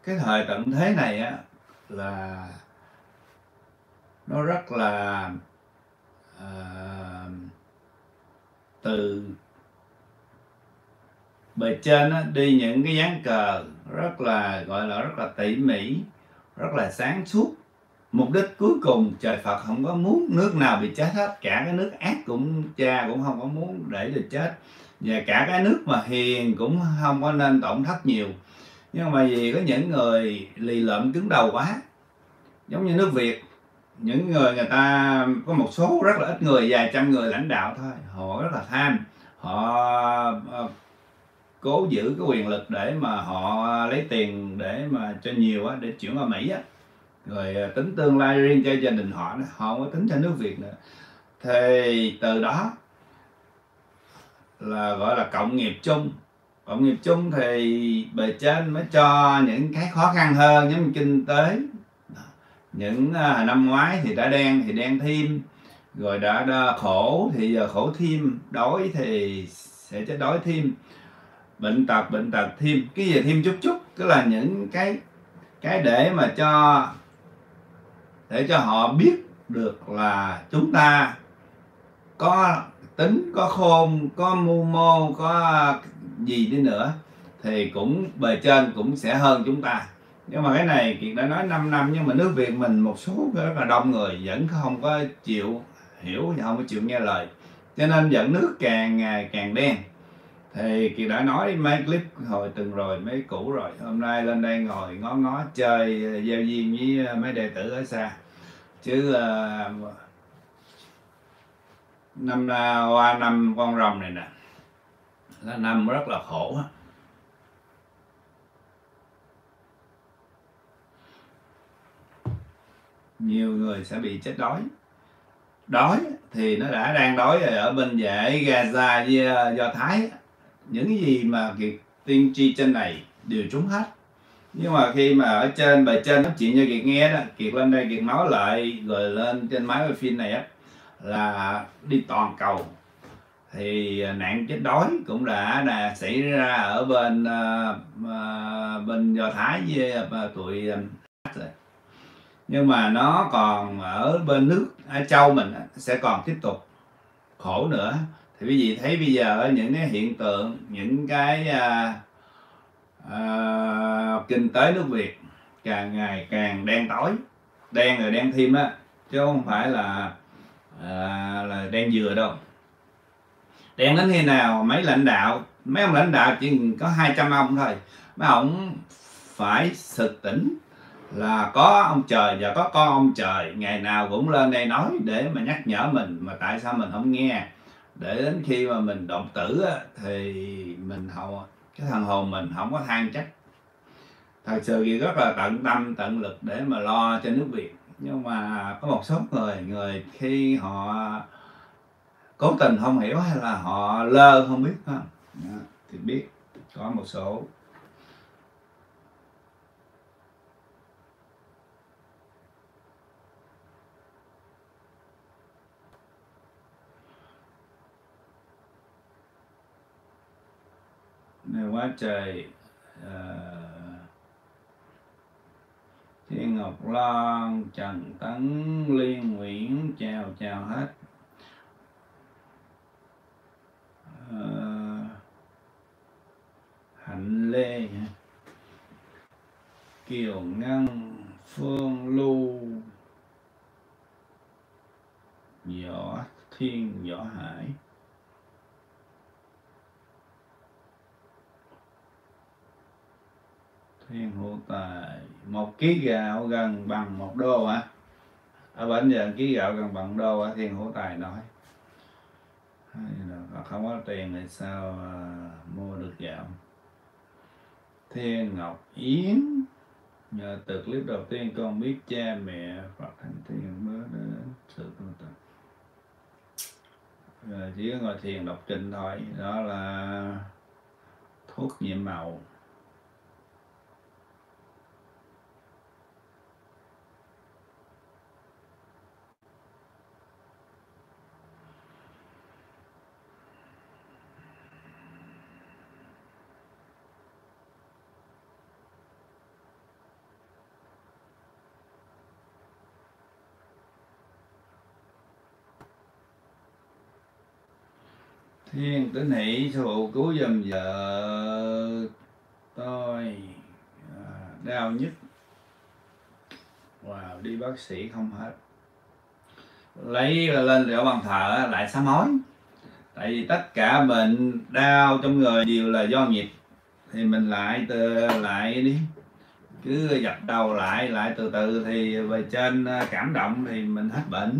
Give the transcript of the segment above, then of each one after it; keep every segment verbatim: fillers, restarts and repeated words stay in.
cái thời tận thế này á là nó rất là à, từ bề trên á, đi những cái ván cờ rất là gọi là rất là tỉ mỉ, rất là sáng suốt. Mục đích cuối cùng trời Phật không có muốn nước nào bị chết hết, cả cái nước ác cũng cha cũng không có muốn để được chết, và cả cái nước mà hiền cũng không có nên tổn thất nhiều. Nhưng mà vì có những người lì lợm cứng đầu quá, giống như nước Việt, những người người ta có một số rất là ít người, vài trăm người lãnh đạo thôi, họ rất là tham, họ ờ, cố giữ cái quyền lực để mà họ lấy tiền để mà cho nhiều á, để chuyển qua Mỹ á, rồi tính tương lai riêng cho gia đình họ, họ không có tính cho nước Việt nữa. Thì từ đó là gọi là cộng nghiệp chung. Cộng nghiệp chung thì bề trên mới cho những cái khó khăn hơn, giống như kinh tế. Những à, năm ngoái thì đã đen thì đen thêm, rồi đã, đã khổ thì giờ khổ thêm, đói thì sẽ chết đói thêm, bệnh tật bệnh tật thêm, cái gì thêm chút chút, tức là những cái cái để mà cho để cho họ biết được là chúng ta có tính, có khôn, có mưu mô, có gì đi nữa thì cũng bề trên cũng sẽ hơn chúng ta. Nhưng mà cái này Kiệt đã nói năm năm, nhưng mà nước Việt mình một số rất là đông người vẫn không có chịu hiểu và không có chịu nghe lời, cho nên dẫn nước càng ngày càng đen. Thì Kiệt đã nói mấy clip hồi từng rồi, mấy cũ rồi, hôm nay lên đây ngồi ngó ngó chơi giao duyên với mấy đệ tử ở xa, chứ uh, năm qua năm con rồng này nè là năm rất là khổ. Nhiều người sẽ bị chết đói. Đói thì nó đã đang đói rồi ở bên dãy Gaza với Do Thái. Những cái gì mà Kiệt tiên tri trên này đều trúng hết. Nhưng mà khi mà ở trên bề trên nói chuyện cho Kiệt nghe đó, Kiệt lên đây Kiệt nói lại rồi lên trên máy quay phim này á, là đi toàn cầu thì nạn chết đói cũng đã là xảy ra ở bên uh, uh, bên Do Thái với uh, tụi uh, rồi. Nhưng mà nó còn ở bên nước Á Châu mình sẽ còn tiếp tục khổ nữa. Thì quý vị thấy bây giờ những cái hiện tượng, những cái uh, uh, kinh tế nước Việt càng ngày càng đen tối, đen rồi đen thêm á, chứ không phải là uh, là đen dừa đâu. Đen đến khi nào mấy lãnh đạo, mấy ông lãnh đạo chỉ có hai trăm ông thôi, mấy ông phải sực tỉnh là có ông trời và có con ông trời, ngày nào cũng lên đây nói để mà nhắc nhở mình, mà tại sao mình không nghe, để đến khi mà mình đột tử á, thì mình không, cái thằng hồn mình không có than trách. Thật sự thì rất là tận tâm tận lực để mà lo cho nước Việt. Nhưng mà có một số người người khi họ cố tình không hiểu hay là họ lơ không biết không thì biết có một số. Này quá trời uh, Thiên Ngọc Loan, Trần Tấn, Liên Nguyễn, chào chào hết. uh, Hạnh Lê, Kiều Ngân, Phương Lưu, Võ Thiên, Võ Hải, Thiên Hữu Tài. Một ký gạo gần bằng một đô hả? Ở bển giờ ký gạo gần bằng đô á, Thiên Hữu Tài nói. Không có tiền thì sao uh, mua được gạo. Thiên Ngọc Yến, nhờ từ clip đầu tiên con biết cha mẹ Phật Thánh Thiên mới đến sự tu tập. Rồi chỉ có ngồi thiền đọc kinh thôi, đó là thuốc nhiệm màu. Thiên Tín Hỷ, sư phụ cứu giùm vợ tôi à, đau nhức, wow, đi bác sĩ không hết, lấy lên liệu bằng thờ lại sám hối. Tại vì tất cả bệnh đau trong người đều là do nghiệp, thì mình lại từ lại đi, cứ dập đầu lại lại từ từ thì về trên cảm động thì mình hết bệnh.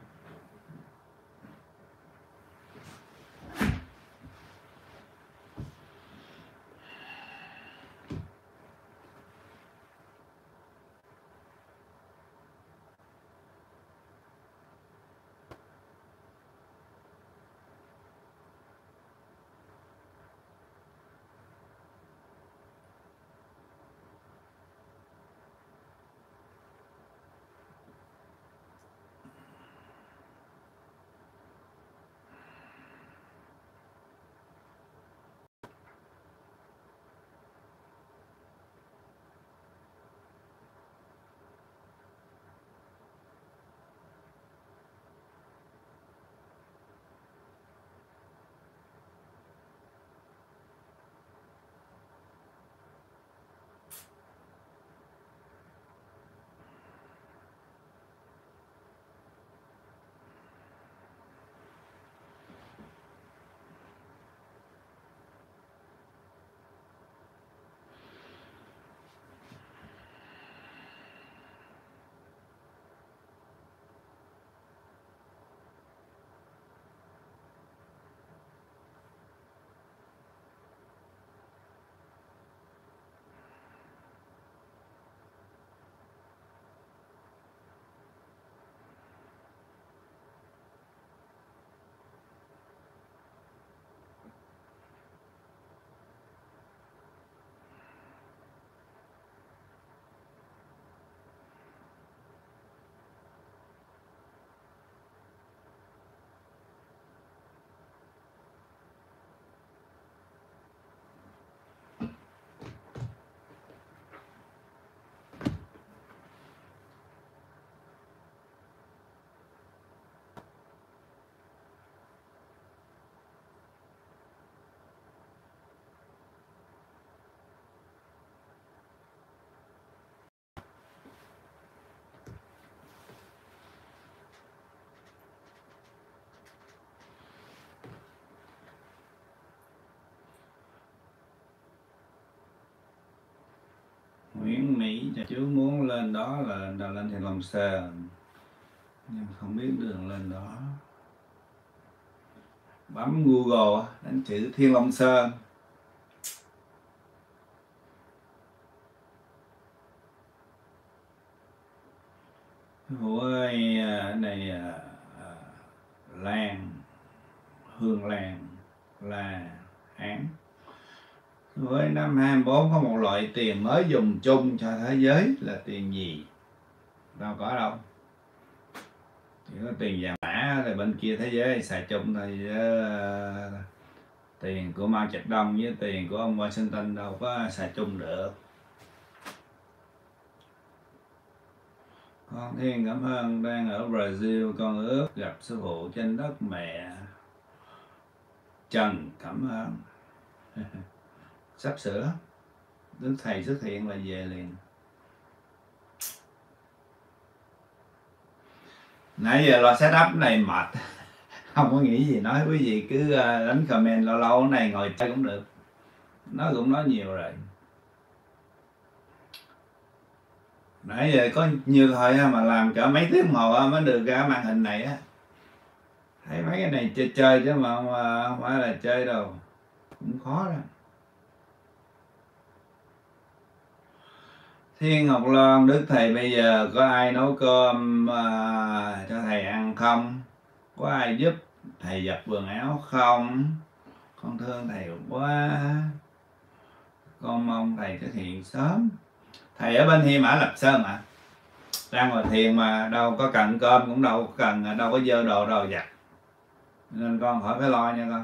Nguyễn Mỹ chú muốn lên đó là là lên Thiên Long Sơn, nhưng không biết đường lên đó. Bấm Google đánh chữ Thiên Long Sơn. Phụ ơi, ở này à, à, lan hương lan là hán. Với năm hai mươi bốn có một loại tiền mới dùng chung cho thế giới là tiền gì? Đâu có đâu. Chỉ có tiền vàng mã thì bên kia thế giới xài chung thôi. Uh, tiền của Mao Trạch Đông với tiền của ông Washington đâu có xài chung được. Con Thiên cảm ơn, đang ở Brazil, con ước gặp sư phụ trên đất mẹ. Trần cảm ơn. Sắp sửa Đức Thầy xuất hiện là về liền. Nãy giờ lo set up này mệt, không có nghĩ gì nói, quý vị cứ đánh comment, lâu lâu cái này ngồi chơi cũng được, nó cũng nói nhiều rồi. Nãy giờ có nhiều thôi mà làm cả mấy tiếng hồ mới được ra màn hình này á. Thấy mấy cái này chơi chơi chứ mà không phải là chơi đâu, cũng khó đó. Thiên Ngọc Loan, Đức Thầy bây giờ có ai nấu cơm uh, cho Thầy ăn không? Có ai giúp Thầy giặt quần áo không? Con thương Thầy quá. Con mong Thầy xuất hiện sớm. Thầy ở bên Hi Mã Lập Sơn mà, đang ngồi thiền mà, đâu có cần cơm, cũng đâu có cần, đâu có dơ đồ đâu giặt, nên con khỏi phải lo nha con.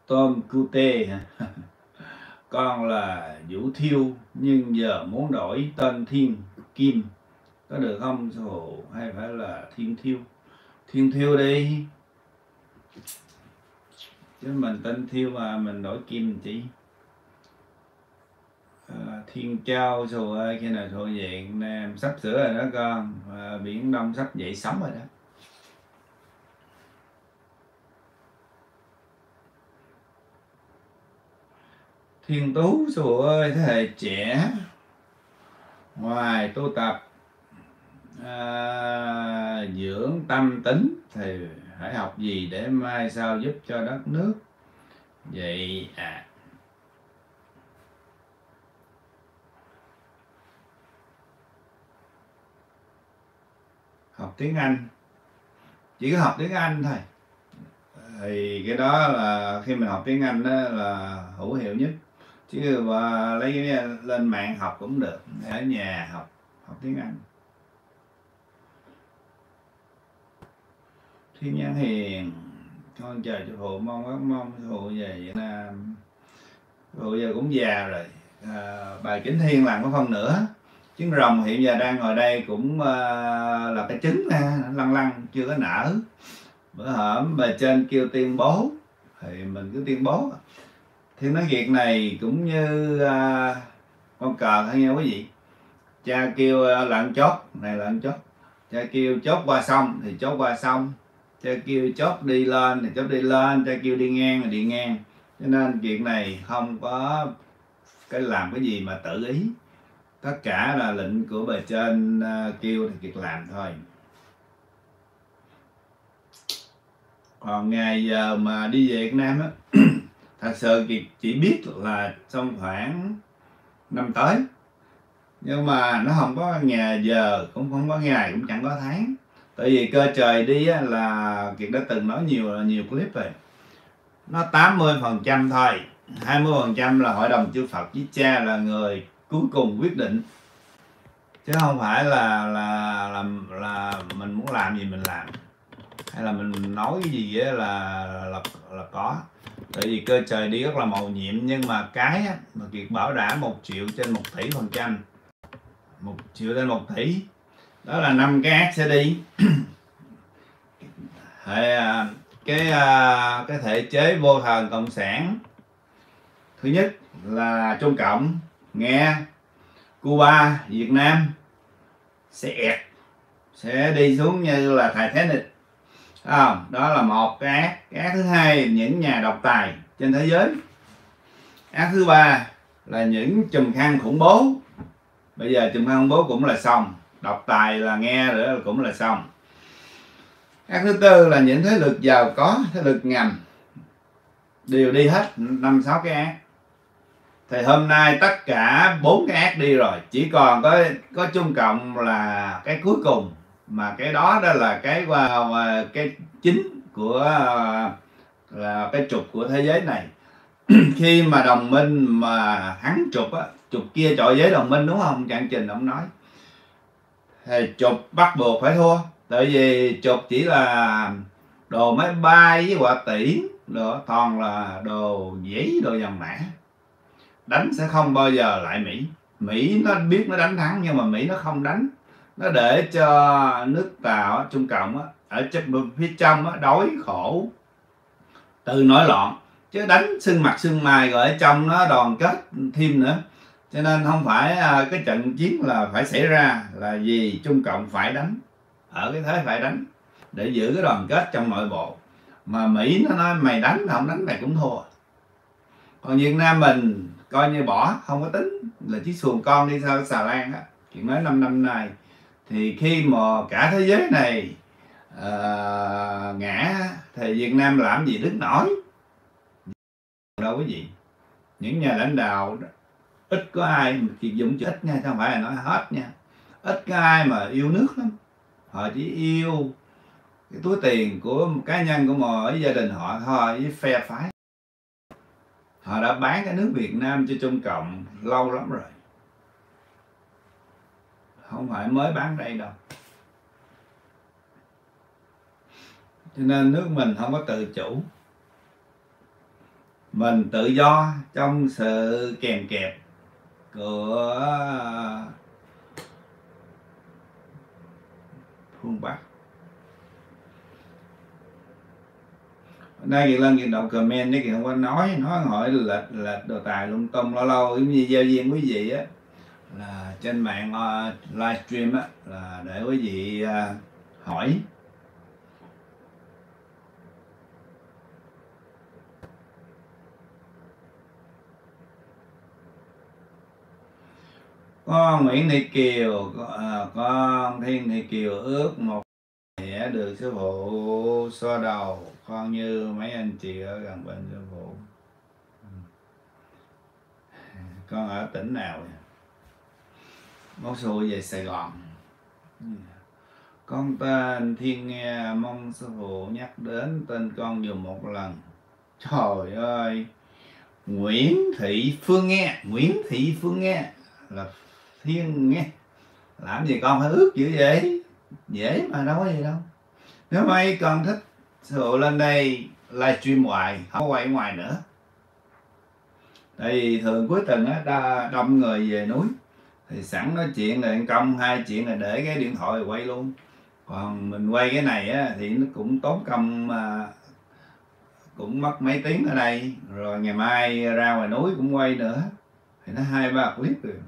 Tom Cute hả? Con là Vũ Thiêu nhưng giờ muốn đổi tên Thiên Kim có được không Hồ, hay phải là Thiên Thiêu? Thiên Thiêu đi, chứ mình tên Thiêu mà mình đổi Kim chỉ. À, Thiên Châu Sù ơi, khi nào thuộc Việt Nam sắp sửa rồi đó con, à, Biển Đông sắp dậy sóng rồi đó. Thiên Tú Sù ơi, thế hệ trẻ ngoài tu tập à, dưỡng tâm tính thì hãy học gì để mai sau giúp cho đất nước vậy à? Học tiếng Anh, chỉ có học tiếng Anh thôi, thì cái đó là khi mình học tiếng Anh đó là hữu hiệu nhất, chứ mà lấy cái lên mạng học cũng được, ở nhà học học tiếng Anh. Thiên Nhân Hiền, con chờ cho phụ mong ước mong phụ về Việt Nam. Phụ giờ cũng già rồi, à, bài Kính Thiên làm có phân nữa. Trứng rồng hiện giờ đang ngồi đây cũng uh, là cái trứng nè, lăn lăn chưa có nở. Bữa hổm bề trên kêu tuyên bố thì mình cứ tuyên bố. Thiên nói việc này cũng như uh, con cờ thôi nha quý vị. Cha kêu uh, lợn chốt, này lợn chốt. Cha kêu chốt qua sông thì chốt qua sông. Cha kêu chốt đi lên thì chốt đi lên, cha kêu đi ngang thì đi ngang. Cho nên việc này không có cái làm cái gì mà tự ý. Tất cả là lệnh của bề trên uh, kêu thì việc làm thôi. Còn ngày giờ mà đi về Việt Nam á, thật sự Kiệt chỉ biết là trong khoảng năm tới, nhưng mà nó không có ngày giờ, cũng không có ngày, cũng chẳng có tháng. Tại vì cơ trời đi á, là Kiệt đã từng nói nhiều nhiều clip rồi, nó tám mươi phần trăm thôi, hai mươi phần trăm là hội đồng chư Phật với cha là người cuối cùng quyết định, chứ không phải là là là, là mình muốn làm gì mình làm, hay là mình nói cái gì là là là có. Tại vì cơ trời đi rất là màu nhiệm, nhưng mà cái á, mà Kiệt bảo đảm một triệu trên một tỷ phần trăm, một triệu trên một tỷ, đó là năm cái ác sẽ đi. Hệ cái cái thể chế vô thần cộng sản, thứ nhất là Trung Cộng, Nga, Cuba, Việt Nam sẽ ẹt, sẽ đi xuống như là Titanic. À, đó là một cái ác. Cái ác thứ hai, những nhà độc tài trên thế giới. Ác thứ ba là những chùm khăn khủng bố. Bây giờ chùm khăn khủng bố cũng là xong, độc tài là nghe nữa cũng là xong. Ác thứ tư là những thế lực giàu có, thế lực ngầm đều đi hết, năm sáu cái ác. Thì hôm nay tất cả bốn cái ác đi rồi, chỉ còn có có Trung Cộng là cái cuối cùng, mà cái đó đó là cái cái chính của là cái trục của thế giới này. Khi mà đồng minh mà hắn trục á, trục kia chọi với đồng minh, đúng không? Trạng Trình ông nói thì trục bắt buộc phải thua, tại vì trục chỉ là đồ máy bay với hỏa tiễn, đồ toàn là đồ giấy, đồ dòng mã, đánh sẽ không bao giờ lại Mỹ. Mỹ nó biết nó đánh thắng, nhưng mà Mỹ nó không đánh, nó để cho nước Tàu, Trung Cộng á, ở phía trong á, đói khổ từ nổi loạn, chứ đánh sưng mặt sưng mày rồi ở trong nó đoàn kết thêm nữa. Cho nên không phải cái trận chiến là phải xảy ra là vì Trung Cộng phải đánh, ở cái thế phải đánh để giữ cái đoàn kết trong nội bộ. Mà Mỹ nó nói mày đánh không đánh mày cũng thua. Còn Việt Nam mình coi như bỏ, không có tính, là chiếc xuồng con đi sau xà lan á. Chuyện nói năm năm nay thì khi mà cả thế giới này uh, ngã thì Việt Nam làm gì đứng nổi đâu quý vị. Những nhà lãnh đạo ít có ai, Kiệt dùng chữ ít nha, không phải là nói hết nha, ít có ai mà yêu nước lắm. Họ chỉ yêu cái túi tiền của một cá nhân của mỗi gia đình họ thôi, với phe phái. Họ đã bán cái nước Việt Nam cho Trung Cộng lâu lắm rồi, không phải mới bán đây đâu. Cho nên nước mình không có tự chủ. mình tự do trong sự kèm kẹp của phương Bắc. Nay Kiệt lên Kiệt đọc comment đấy, Kiệt không có nói nói hỏi lệch lệch đồ tài lung tung, lâu lâu giống như giao viên quý vị á là trên mạng uh, livestream á là để quý vị uh, hỏi. Con Nguyễn Thị Kiều, uh, con Thiên Thị Kiều ước một sẽ được sư phụ xoa đầu con như mấy anh chị ở gần bên sư phụ. Con ở tỉnh nào vậy? Món xui về Sài Gòn. Con tên Thiên nghe mong sư phụ nhắc đến tên con dùm một lần. Trời ơi, Nguyễn Thị Phương nghe, Nguyễn Thị Phương nghe là Thiên nghe. Làm gì con phải ước dữ vậy? Dễ mà đâu có gì đâu. Nếu mấy con thích sư phụ lên đây livestream hoài, không có quay ngoài nữa. Tại vì thường cuối tuần á đông người về núi thì sẵn nói chuyện rồi công, hai chuyện là để cái điện thoại quay luôn. Còn mình quay cái này á thì nó cũng tốn công, mà cũng mất mấy tiếng ở đây, rồi ngày mai ra ngoài núi cũng quay nữa thì nó hai ba clip rồi.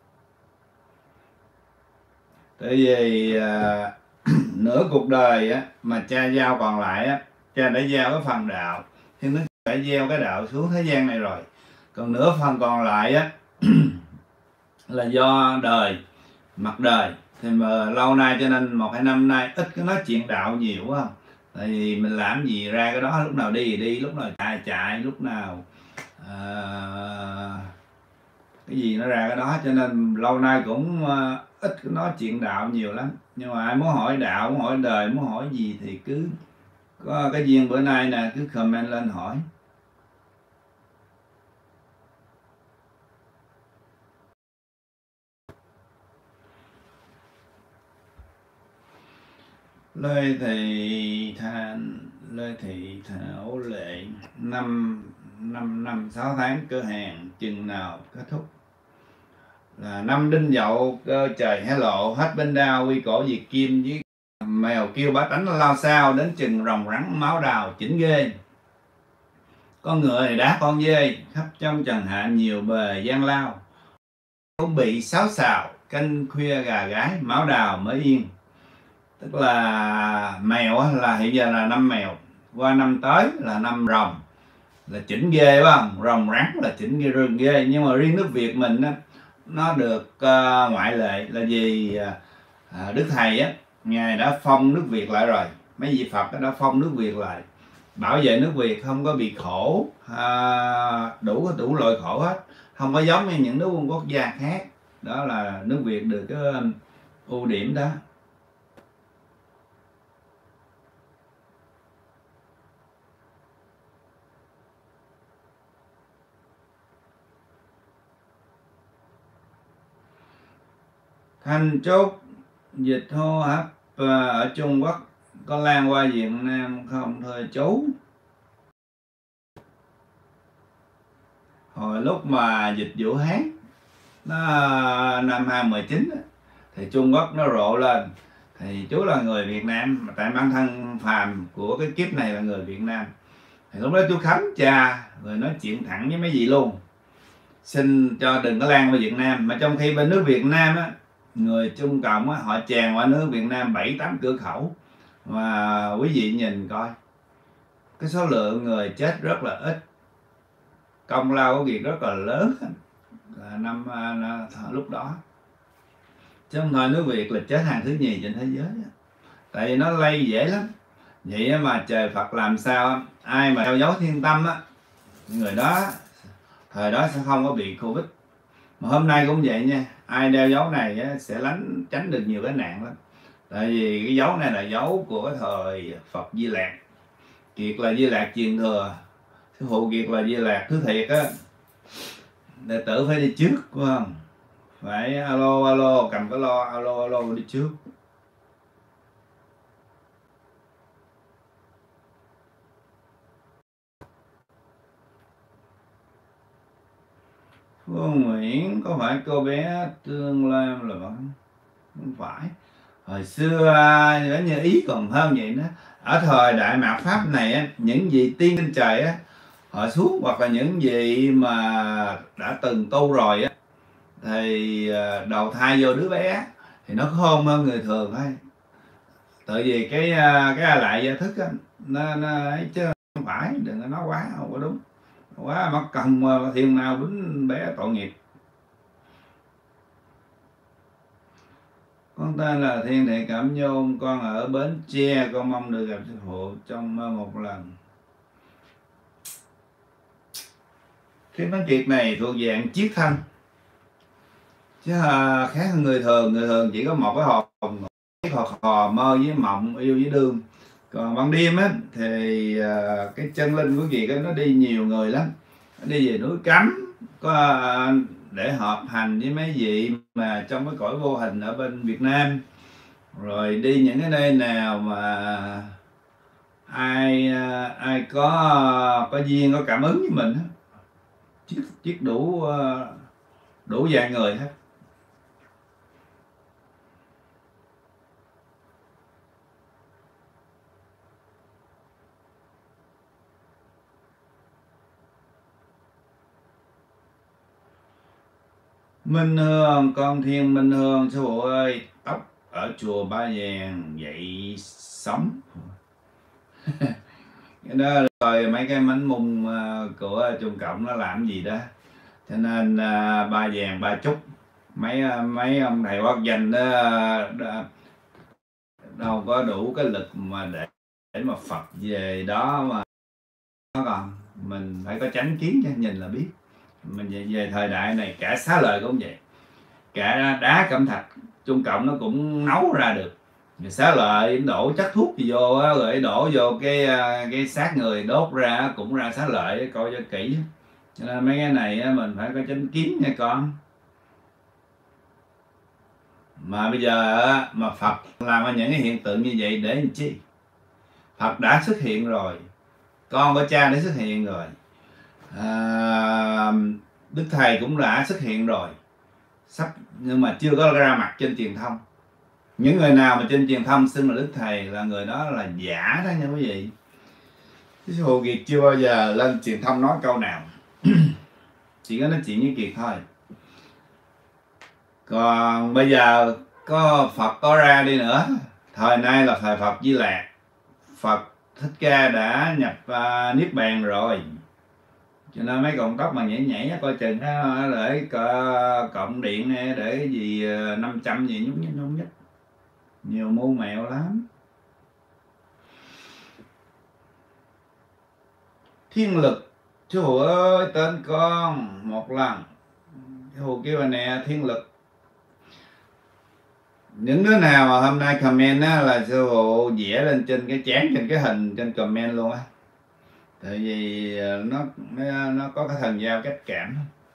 Tại vì à, nửa cuộc đời á mà cha giao còn lại á, cha đã giao cái phần đạo thì nó phải gieo cái đạo xuống thế gian này rồi, còn nửa phần còn lại á là do đời, mặt đời thì mà lâu nay cho nên một hai năm nay ít có nói chuyện đạo nhiều quá. Tại vì mình làm gì ra cái đó, lúc nào đi thì đi, lúc nào chạy chạy, lúc nào à, cái gì nó ra cái đó, cho nên lâu nay cũng uh, ít có nói chuyện đạo nhiều lắm. Nhưng mà ai muốn hỏi đạo, muốn hỏi đời, muốn hỏi gì thì cứ có cái duyên bữa nay nè, cứ comment lên hỏi. Lê Thị Thành, Lê Thị Thảo Lệ, năm năm năm sáu tháng cửa hàng chừng nào kết thúc? Là năm Đinh Dậu, cơ trời hé lộ, hết bên đao quy cổ diệt kim, với mèo kêu bá tánh lao sao, đến chừng rồng rắn máu đào chỉnh ghê. Con người đá con dê, khắp trong trần hạ nhiều bề gian lao, cũng bị sáo xào, canh khuya gà gái, máu đào mới yên. Tức là mèo là hiện giờ là năm mèo, qua năm tới là năm rồng, là chỉnh ghê phải không? Rồng rắn là chỉnh ghê, rừng ghê. Nhưng mà riêng nước Việt mình á, nó được uh, ngoại lệ là gì? uh, Đức Thầy á, ngài đã phong nước Việt lại rồi, mấy vị Phật đã phong nước Việt lại, bảo vệ nước Việt không có bị khổ, uh, đủ đủ loại khổ hết, không có giống như những nước quốc gia khác. Đó là nước Việt được cái ưu điểm đó. Thanh chốt dịch hô hấp ở Trung Quốc có lan qua Việt Nam không thưa chú? Hồi lúc mà dịch Vũ Hán nó năm hai không một chín thì Trung Quốc nó rộ lên, thì chú là người Việt Nam, mà tại bản thân phàm của cái kiếp này là người Việt Nam, thì lúc đó chú khấn cha rồi nói chuyện thẳng với mấy vị luôn, xin cho đừng có lan qua Việt Nam. Mà trong khi bên nước Việt Nam á, người Trung Cộng á, họ tràn qua nước Việt Nam bảy tám cửa khẩu, mà quý vị nhìn coi cái số lượng người chết rất là ít, công lao của việc rất là lớn là năm là lúc đó. Chứ không thôi nước Việt là chết hàng thứ nhì trên thế giới, tại vì nó lây dễ lắm. Vậy mà trời Phật làm sao ai mà đeo dấu thiên tâm á, người đó thời đó sẽ không có bị Covid. Mà hôm nay cũng vậy nha, ai đeo dấu này á, sẽ lánh tránh được nhiều cái nạn lắm. Tại vì cái dấu này là dấu của cái thời Phật Di Lạc. Kiệt là Di Lạc truyền thừa, sư phụ Kiệt là Di Lạc thứ thiệt á, đệ tử phải đi trước, phải không? Phải alo alo, cầm cái lo alo alo đi trước. Phương Nguyễn có phải cô bé Tương Lam là không? Không phải. Hồi xưa ở như Ý còn hơn vậy đó. Ở thời đại mạt Pháp này á, những vị tiên trên trời á, họ xuống, hoặc là những vị mà đã từng tu rồi á, thì đầu thai vô đứa bé thì nó khôn hơn người thường thôi. Tại vì cái cái lại gia thức á, nó, nó ấy chứ không phải, đừng có nói quá, không có đúng. Quá mất công thiên nào bính bé tội nghiệp. Con tên là Thiên Thị Cẩm Nhung, con ở Bến Tre, con mong được gặp sư phụ trong một lần. Cái vấn kiệt này thuộc dạng chiết thân, chứ khác hơn người thường. Người thường chỉ có một cái hồn khò khò mơ với mộng, yêu với đương. Còn ban đêm á thì cái chân linh của việc nó đi nhiều người lắm, nó đi về núi Cấm, có để họp hành với mấy vị mà trong cái cõi vô hình ở bên Việt Nam, rồi đi những cái nơi nào mà ai ai có có duyên, có cảm ứng với mình á, chiết, chiết đủ đủ vài người hết. Minh Hương, con Thiên Minh Hương, sư phụ ơi, tóc ở chùa Ba Vàng vậy sống. Cái đó rồi mấy cái mánh mung của Trung Cộng nó làm gì đó, cho nên uh, Ba Vàng Ba Chúc, mấy mấy ông thầy quốc danh đó, đó đâu có đủ cái lực mà để để mà Phật về đó mà nó còn. Mình phải có chánh kiến cho nhìn là biết. Mình về, về thời đại này cả Xá Lợi cũng vậy, cả đá cẩm thạch Trung Cộng nó cũng nấu ra được. Xá Lợi đổ chất thuốc gì vô rồi đổ vô cái cái xác người đốt ra cũng ra xá lợi, coi cho kỹ. Cho nên mấy cái này mình phải có chánh kiến nha con. Mà bây giờ mà Phật làm những cái hiện tượng như vậy để làm chi? Phật đã xuất hiện rồi, con của cha đã xuất hiện rồi, à, Đức Thầy cũng đã xuất hiện rồi, sắp, nhưng mà chưa có ra mặt trên truyền thông. Những người nào mà trên truyền thông xưng là Đức Thầy là người đó là giả đó nha quý vị. Sư Phụ Kiệt chưa bao giờ lên truyền thông nói câu nào. Chỉ có nói chuyện với Kiệt thôi. Còn bây giờ có Phật có ra đi nữa, thời nay là thời Phật Di Lạc, Phật Thích Ca đã nhập uh, Niết Bàn rồi. Cho nên mấy cọng tóc mà nhảy nhảy coi chừng để cộng điện để gì năm trăm gì nhúc nhích nhúc nhích, nhiều mưu mẹo lắm. Thiên Lực, sư phụ ơi tên con một lần. Sư phụ kêu là nè Thiên Lực. Những đứa nào mà hôm nay comment á, là sư phụ vẽ lên trên cái chán, trên cái hình trên comment luôn á. Tại vì nó nó có cái thần giao cách cảm.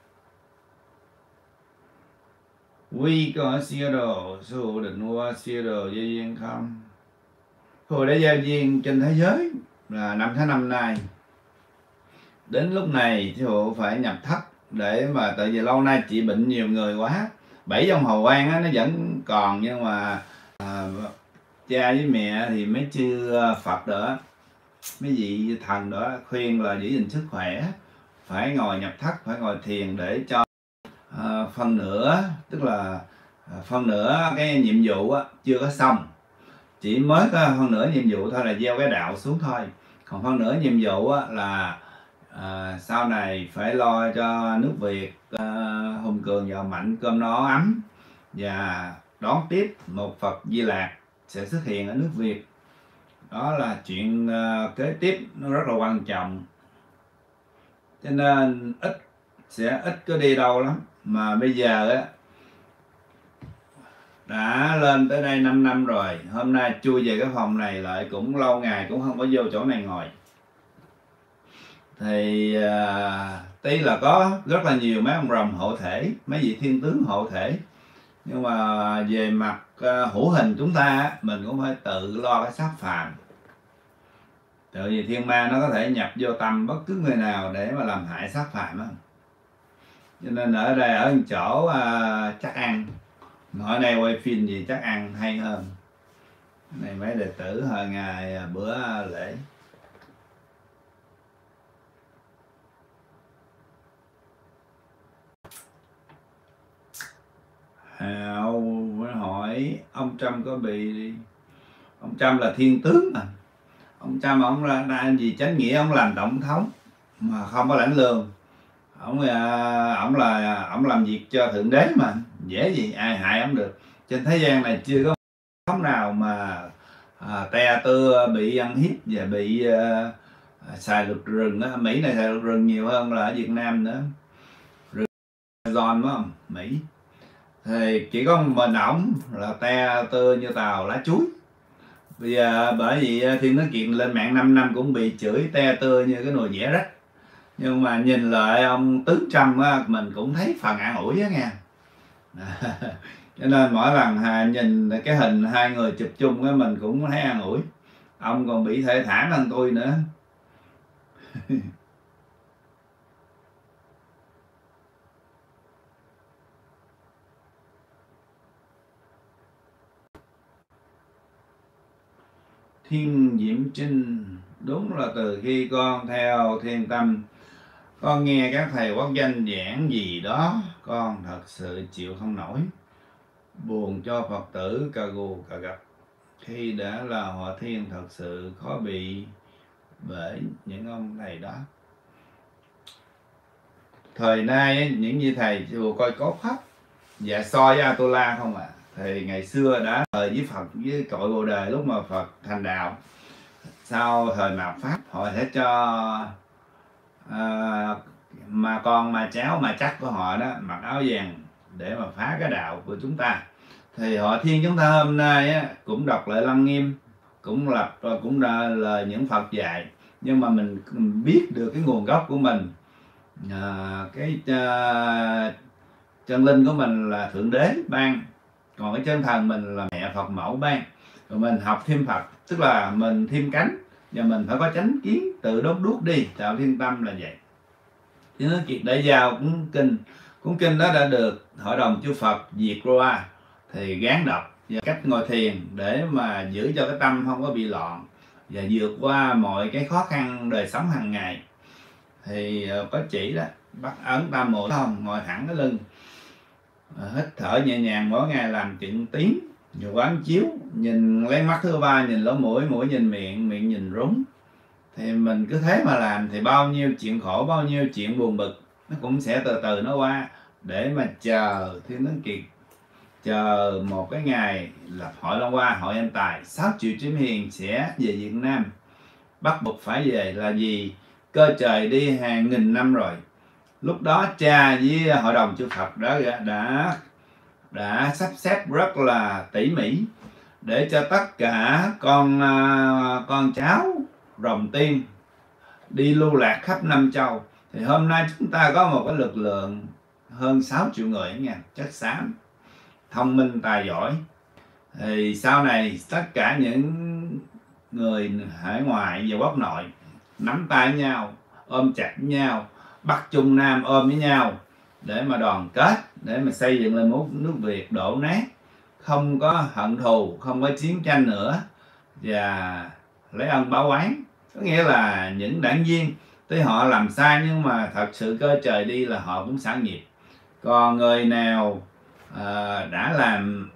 Quy có siêu đồ, sư phụ định mua siêu đồ gia duyên không? Sư phụ đã giao duyên trên thế giới là năm tháng năm nay. Đến lúc này sư phụ phải nhập thất để mà, tại vì lâu nay chị bệnh nhiều người quá, bảy dòng hầu quan á, nó vẫn còn, nhưng mà à, cha với mẹ thì mới chưa Phật nữa, mấy vị thần đó khuyên là giữ gìn sức khỏe, phải ngồi nhập thất, phải ngồi thiền để cho à, phần nửa, tức là à, phần nửa cái nhiệm vụ á, chưa có xong, chỉ mới có phần nửa nhiệm vụ thôi là gieo cái đạo xuống thôi. Còn phần nửa nhiệm vụ á, là à, sau này phải lo cho nước Việt à, hùng cường giàu mạnh, cơm no ấm, và đón tiếp một Phật Di Lạc sẽ xuất hiện ở nước Việt. Đó là chuyện uh, kế tiếp nó rất là quan trọng, cho nên ít sẽ ít có đi đâu lắm. Mà bây giờ á, đã lên tới đây năm năm rồi, hôm nay chui về cái phòng này lại cũng lâu ngày cũng không có vô chỗ này ngồi. Thì uh, tuy là có rất là nhiều mấy ông rồng hộ thể, mấy vị thiên tướng hộ thể, nhưng mà về mặt uh, hữu hình chúng ta mình cũng phải tự lo cái xác phàm. Tại vì thiên ma nó có thể nhập vô tâm bất cứ người nào để mà làm hại xác phàm á. cho nên ở đây ở chỗ à, chắc ăn, ở đây quay phim gì chắc ăn hay hơn. Này mấy đệ tử hồi ngày bữa lễ. Hào mới hỏi ông Trump có bị, ông Trump là thiên tướng mà, ông Trump ông là, là gì chánh nghĩa, ông làm tổng thống mà không có lãnh lương, ông ông là ông làm việc cho thượng đế mà, dễ gì ai hại ông được. Trên thế gian này chưa có thống nào mà à, te tưa bị ăn hiếp và bị à, xài luật rừng á. Mỹ này xài luật rừng nhiều hơn là ở Việt Nam nữa, rừng Amazon phải không? Mỹ thì chỉ có mình ổng là te tưa như tàu lá chuối. Bây giờ bởi vì Thiên Nói Kiệt lên mạng năm năm cũng bị chửi te tưa như cái nồi dẻ rách, nhưng mà nhìn lại ông tướng Trump á, mình cũng thấy phần an ủi á nha. Cho nên mỗi lần hà, nhìn cái hình hai người chụp chung á, mình cũng thấy an ủi. Ông còn bị thê thảm hơn tôi nữa. Thiên Diễm Trinh: đúng là từ khi con theo Thiên Tâm, con nghe các thầy quốc danh giảng gì đó, con thật sự chịu không nổi, buồn cho Phật tử cà gù cà gập. Khi đã là họ Thiên thật sự khó bị bởi những ông thầy đó. Thời nay những như thầy chùa coi có pháp dạ soi với Atula không à. Thì ngày xưa đã thời với Phật với cội Bồ Đề, lúc mà Phật thành đạo, sau thời mạt Pháp họ sẽ cho à, mà con mà cháu mà chắc của họ đó mặc áo vàng để mà phá cái đạo của chúng ta. Thì họ Thiên chúng ta hôm nay á, cũng đọc lại Lăng Nghiêm, cũng lập cũng là lời những Phật dạy, nhưng mà mình biết được cái nguồn gốc của mình, à, cái uh, chân linh của mình là Thượng Đế ban, còn cái chân thần mình là mẹ Phật mẫu ban. Rồi mình học thêm Phật, tức là mình thêm cánh, và mình phải có chánh kiến, tự đốt đuốc đi, tạo Thiên Tâm là vậy. Chứ nó Kiệt đã giao cuốn kinh, cuốn kinh đó đã được Hội đồng chư Phật duyệt qua, thì gán đọc và cách ngồi thiền để mà giữ cho cái tâm không có bị loạn và vượt qua mọi cái khó khăn đời sống hàng ngày. Thì có chỉ đó, bắt ấn tam mộ thông, ngồi thẳng cái lưng, hít thở nhẹ nhàng mỗi ngày làm chừng tiếng, rồi quán chiếu, nhìn lấy mắt thứ ba nhìn lỗ mũi, mũi nhìn miệng, miệng nhìn rúng. Thì mình cứ thế mà làm thì bao nhiêu chuyện khổ, bao nhiêu chuyện buồn bực nó cũng sẽ từ từ nó qua, để mà chờ Thiên Nói Kiệt, chờ một cái ngày lập hội Long Hoa, hội Anh Tài, sáu triệu chim hiền sẽ về Việt Nam, bắt buộc phải về là gì? Cơ trời đi hàng nghìn năm rồi. Lúc đó cha với Hội đồng chư Phật đã đã đã sắp xếp rất là tỉ mỉ để cho tất cả con con cháu rồng tiên đi lưu lạc khắp năm châu. Thì hôm nay chúng ta có một cái lực lượng hơn sáu triệu người nha, chất xám, thông minh tài giỏi. Thì sau này tất cả những người hải ngoại và quốc nội nắm tay với nhau, ôm chặt với nhau, Bắc Trung Nam ôm với nhau để mà đoàn kết, để mà xây dựng lên một nước Việt đổ nát, không có hận thù, không có chiến tranh nữa, và lấy ân báo oán. Có nghĩa là những đảng viên tuy họ làm sai nhưng mà thật sự cơ trời đi là họ cũng xả nghiệp. Còn người nào à, đã làm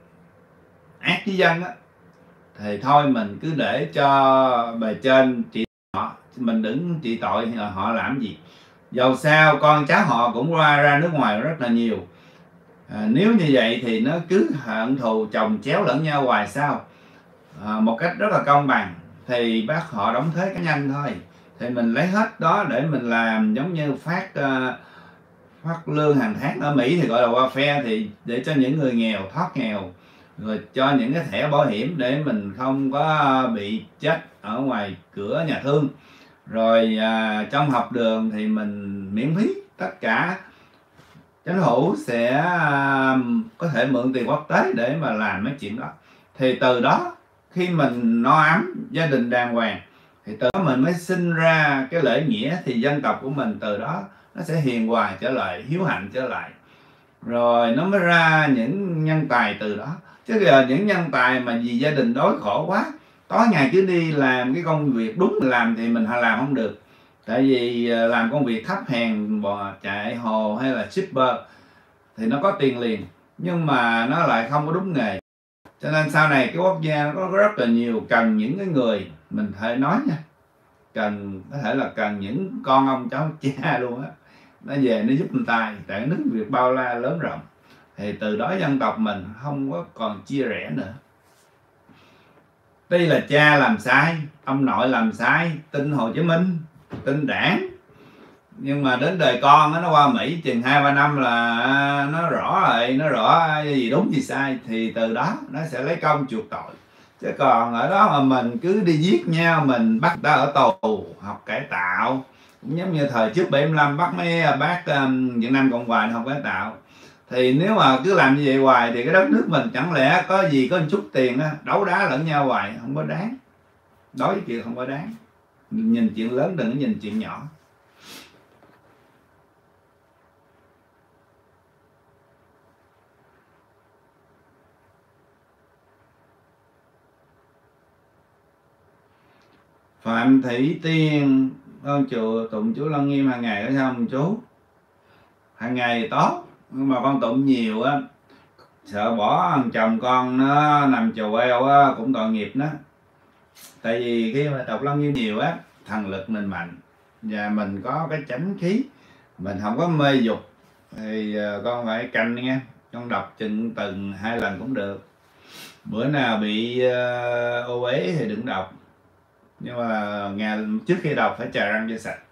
ác với dân á, thì thôi mình cứ để cho bề trên trị họ, mình đừng trị tội họ làm gì. Dầu sao con cháu họ cũng qua ra nước ngoài rất là nhiều. À, nếu như vậy thì nó cứ hận thù chồng chéo lẫn nhau hoài sao? À, một cách rất là công bằng thì bác họ đóng thuế cá nhân thôi, thì mình lấy hết đó để mình làm giống như phát uh, phát lương hàng tháng. Ở Mỹ thì gọi là welfare, thì để cho những người nghèo thoát nghèo, rồi cho những cái thẻ bảo hiểm để mình không có bị chết ở ngoài cửa nhà thương. Rồi à, trong học đường thì mình miễn phí tất cả, chính phủ sẽ à, có thể mượn tiền quốc tế để mà làm mấy chuyện đó. Thì từ đó khi mình no ấm, gia đình đàng hoàng, thì từ đó mình mới sinh ra cái lễ nghĩa, thì dân tộc của mình từ đó nó sẽ hiền hòa trở lại, hiếu hạnh trở lại, rồi nó mới ra những nhân tài từ đó. Chứ giờ những nhân tài mà vì gia đình đói khổ quá, tối ngày cứ đi làm cái công việc đúng làm thì mình làm không được. Tại vì làm công việc thấp hèn, bò chạy hồ hay là shipper thì nó có tiền liền, nhưng mà nó lại không có đúng nghề. Cho nên sau này cái quốc gia nó có rất là nhiều cần những cái người, mình thể nói nha, cần có thể là cần những con ông cháu cha luôn á, nó về nó giúp người ta, tại nước Việt bao la lớn rộng, thì từ đó dân tộc mình không có còn chia rẽ nữa. Tuy là cha làm sai, ông nội làm sai, tin Hồ Chí Minh, tin đảng, nhưng mà đến đời con nó qua Mỹ chừng hai ba năm là nó rõ rồi, nó rõ gì đúng gì sai, thì từ đó nó sẽ lấy công chuộc tội. Chứ còn ở đó mà mình cứ đi giết nhau, mình bắt ta ở tù học cải tạo, cũng giống như thời trước bảy mươi lăm bắt mấy bác um, Việt Nam Cộng Hòa học cải tạo, thì nếu mà cứ làm như vậy hoài thì cái đất nước mình chẳng lẽ có gì có một chút tiền á, đấu đá lẫn nhau hoài không có đáng. Đối với chuyện không có đáng, nhìn chuyện lớn đừng có nhìn chuyện nhỏ. Phạm Thị Tiên, con chùa tụng chú Lăng Nghiêm hàng ngày có sao không chú? Hàng ngày tốt, nhưng mà con tụng nhiều á, sợ bỏ thằng chồng con nó nằm chầu eo á, cũng tội nghiệp đó. Tại vì khi mà đọc Lăng Nghiêm nhiều á, thần lực mình mạnh và mình có cái chánh khí, mình không có mê dục, thì con phải canh nghe, con đọc chừng từng hai lần cũng được. Bữa nào bị uh, ô uế thì đừng đọc, nhưng mà ngày trước khi đọc phải chà răng cho sạch.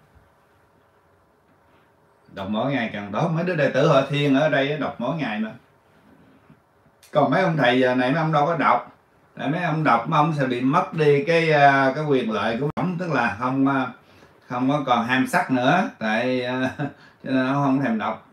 Đọc mỗi ngày càng tốt. Mấy đứa đệ tử Hội Thiên ở đây đọc mỗi ngày mà. Còn mấy ông thầy giờ này mấy ông đâu có đọc. Tại mấy ông đọc mấy ông sẽ bị mất đi cái cái quyền lợi của ông, tức là không không có còn ham sắc nữa. Tại cho nên nó không thèm đọc.